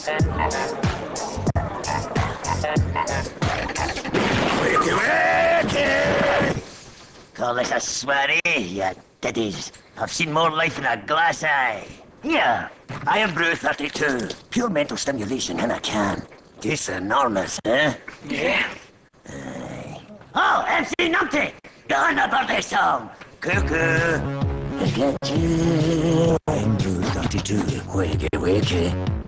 Wakey-Wakey! Call this a sweaty, you diddies. I've seen more life in a glass eye. Here, Irn Bru 32. Pure mental stimulation in a can. Tastes enormous, eh? Yeah. Oh, MC Numpty! You're on the birthday song! Cuckoo! Look at you, Irn Bru 32. Wakey-Wakey.